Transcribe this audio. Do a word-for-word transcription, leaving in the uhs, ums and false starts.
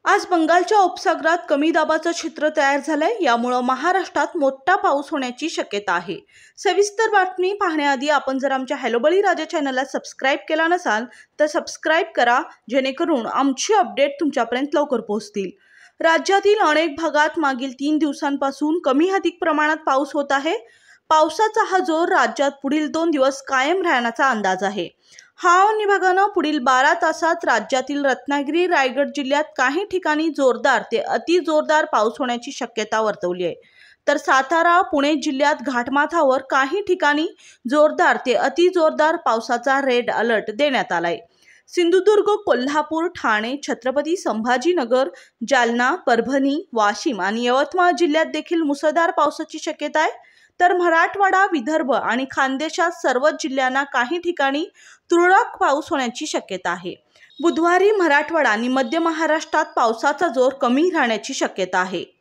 आज बंगालच्या उपसागरात कमी दाबाचं क्षेत्र तयार झालंय। यामुळे महाराष्ट्रात मोठा पाऊस होण्याची शक्यता आहे। सविस्तर बातमी पाहण्याआधी आपण जर आमच्या हॅलो बळीराजा चॅनलला सबस्क्राइब केला नसाल तर सबस्क्राइब करा, जेणेकरून आमची अपडेट तुमच्यापर्यंत लवकर पोहोचतील। राज्यातील अनेक भागात मागील तीन दिवसांपासून कमी अधिक प्रमाणात पाऊस होत आहे। पावसाचा हा जोर राज्यात पुढील दोन दिवस कायम राहण्याचा अंदाज आहे। हवामान विभागाने पुढील बारा तासात राज्यातील रत्नागिरी, रायगड जिल्ह्यात काही ठिकाणी जोरदार ते अति जोरदार पाऊस होण्याची शक्यता वर्तवली आहे। तर सातारा, पुणे जिल्ह्यात घाटमाथ्यावर काही ठिकाणी जोरदार ते अति जोरदार पावसाचा रेड अलर्ट देण्यात आलाय। सिंधुदुर्ग, कोल्हापूर, ठाणे, छत्रपती संभाजीनगर, जालना, परभणी, वाशिम आणि यवतमाळ जिल्ह्यात देखील मुसळधार पावसाची शक्यता आहे। तर मराठवाडा, विदर्भ आणि खानदेशात सर्वच जिल्ह्यांना काही ठिकाणी तुरळक पाऊस होण्याची शक्यता आहे। बुधवारी मराठवाडा आणि मध्य महाराष्ट्रात पावसाचा जोर कमी राहण्याची शक्यता आहे।